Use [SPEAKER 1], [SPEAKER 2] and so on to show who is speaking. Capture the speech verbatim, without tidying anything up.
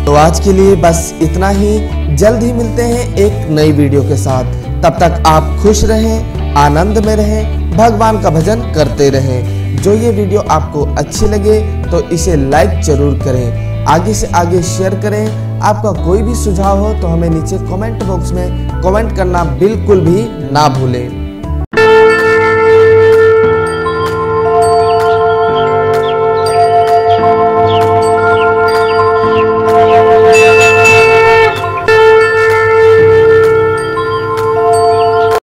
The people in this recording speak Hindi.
[SPEAKER 1] तो आज के लिए बस इतना ही। जल्द ही मिलते हैं एक नई वीडियो के साथ। तब तक आप खुश रहें, आनंद में रहें, भगवान का भजन करते रहें। जो ये वीडियो आपको अच्छी लगे तो इसे लाइक जरूर करें, आगे से आगे शेयर करें। आपका कोई भी सुझाव हो तो हमें नीचे कमेंट बॉक्स में कमेंट करना बिल्कुल भी ना भूलें।